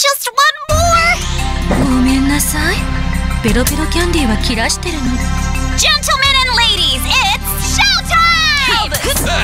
Just one more! ごめんなさい。ペロペロキャンディーは切らしてるの。 Gentlemen and ladies, it's showtime!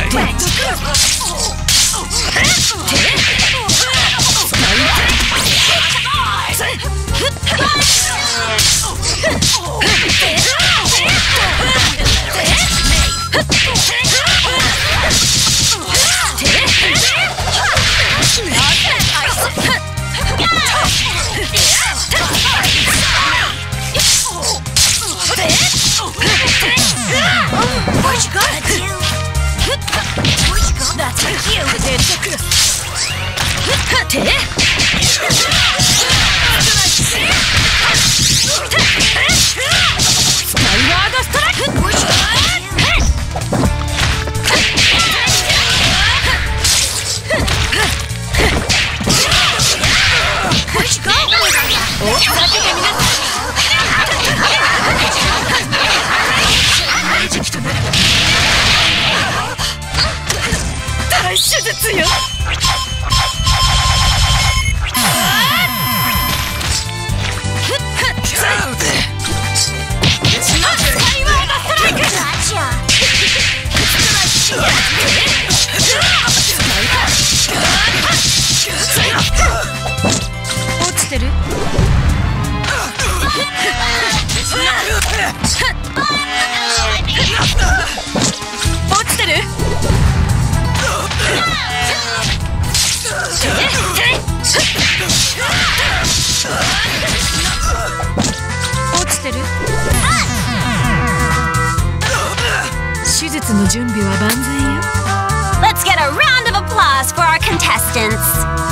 What you got? That's a cute. Skyward strike. What you got? What you got? 大手術よ。落ちてる？落ちてる？落ちてる？手術の準備は万全よ。 Let's get a round of applause for our contestants.